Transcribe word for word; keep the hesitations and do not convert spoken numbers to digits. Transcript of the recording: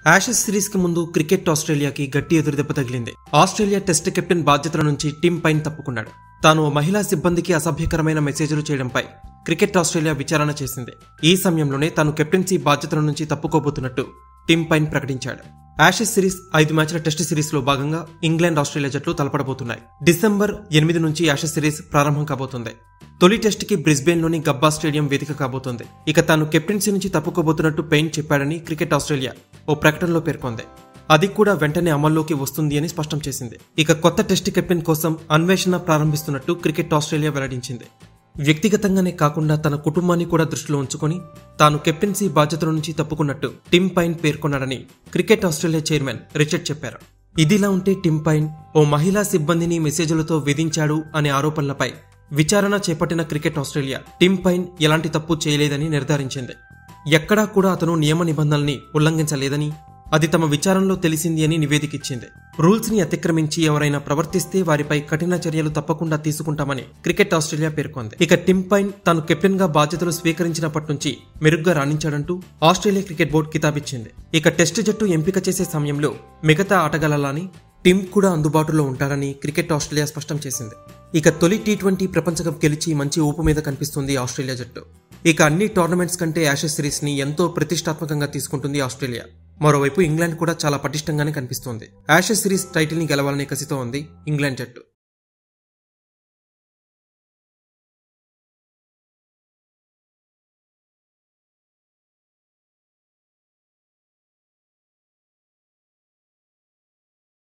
Ashes series కి ముందు cricket ఆస్ట్రేలియాకి గట్టి ఎదురుదెబ్బ తగిలింది. ఆస్ట్రేలియా టెస్ట్ కెప్టెన్ బాధ్యతల నుంచి టిమ్ పైన్ తప్పుకున్నాడు. తాను మహిళా సిబ్బందికి అసభ్యకరమైన మెసేజ్లు చేయడంపై క్రికెట్ ఆస్ట్రేలియా విచారణ చేసింది. ఈ సమయంలోనే తాను కెప్టెన్సీ బాధ్యతల నుంచి తప్పుకోబోతున్నట్టు టిమ్ పైన్ ప్రకటించాడు. యాషెస్ సిరీస్ ఐదు మ్యాచ్ల టెస్ట్ సిరీస్ లో భాగంగా ఇంగ్లాండ్ ఆస్ట్రేలియా జట్లు తలపడబోతున్నాయి. డిసెంబర్ ఎనిమిది నుంచి యాషెస్ సిరీస్ ప్రారంభం కాబోతుంది. తొలి టెస్ట్ కి బ్రిస్బేన్ లోని గబ్బా స్టేడియం వేదిక కాబోతోంది. ఇక తాను కెప్టెన్సీ నుంచి తప్పుకోబోతున్నట్టు పెయిన్ చెప్పాడని క్రికెట్ ఆస్ట్రేలియా ఓ ప్రకటనలో పేర్కొంది. అది కూడా వెంటనే అమల్లోకి వస్తుంది అని స్పష్టం చేసింది. ఇక కొత్త టెస్ట్ కెప్టెన్ కోసం అన్వేషణ ప్రారంభిస్తున్నట్టు క్రికెట్ ఆస్ట్రేలియా వెల్లడించింది. వ్యక్తిగతంగానే కాకుండా తన కుటుంబాన్ని కూడా దృష్టిలో ఉంచుకొని తాను కెప్టెన్సీ బాధ్యతల నుంచి తప్పుకున్నట్టు టిమ్ పైన్ పేర్కొన్నాడని క్రికెట్ ఆస్ట్రేలియా చైర్మన్ రిచర్డ్ చెప్పారు. ఇదిలా ఉంటే టిమ్ పైన్ ఓ మహిళా సిబ్బందిని మెసేజ్లతో వేధించాడు అనే ఆరోపణలపై విచారణ చేపట్టిన క్రికెట్ ఆస్ట్రేలియా టిమ్ పైన్ ఎలాంటి తప్పు చేయలేదని నిర్ధారించింది. ఎక్కడా కూడా అతను నియమ నిబంధనల్ని ఉల్లంఘించలేదని, అది తమ విచారణలో తెలిసింది అని నివేదికిచ్చింది. రూల్స్ ని అతిక్రమించి ఎవరైనా ప్రవర్తిస్తే వారిపై కఠిన చర్యలు తప్పకుండా తీసుకుంటామని క్రికెట్ ఆస్ట్రేలియా పేర్కొంది. ఇక టిమ్ పైన్ తాను కెప్టెన్ గా బాధ్యతలు స్వీకరించినప్పటి నుంచి మెరుగ్గా రాణించాడంటూ ఆస్ట్రేలియా క్రికెట్ బోర్డు కితాబిచ్చింది. ఇక టెస్ట్ జట్టు ఎంపిక చేసే సమయంలో మిగతా ఆటగాళ్లలాని టిమ్ కూడా అందుబాటులో ఉంటాడని క్రికెట్ ఆస్ట్రేలియా స్పష్టం చేసింది. ఇక తొలి టీ ట్వంటీ ప్రపంచ కప్ గెలిచి మంచి ఊపు మీద కనిపిస్తుంది ఆస్ట్రేలియా జట్టు. ఇక అన్ని టోర్నమెంట్స్ కంటే యాషెస్ సిరీస్ ని ఎంతో ప్రతిష్టాత్మకంగా తీసుకుంటుంది ఆస్ట్రేలియా. మరోవైపు ఇంగ్లాండ్ కూడా చాలా పటిష్టంగానే కనిపిస్తోంది. యాషెస్ సిరీస్ టైటిల్ ని గెలవాలనే కసితో ఉంది ఇంగ్లాండ్ జట్టు.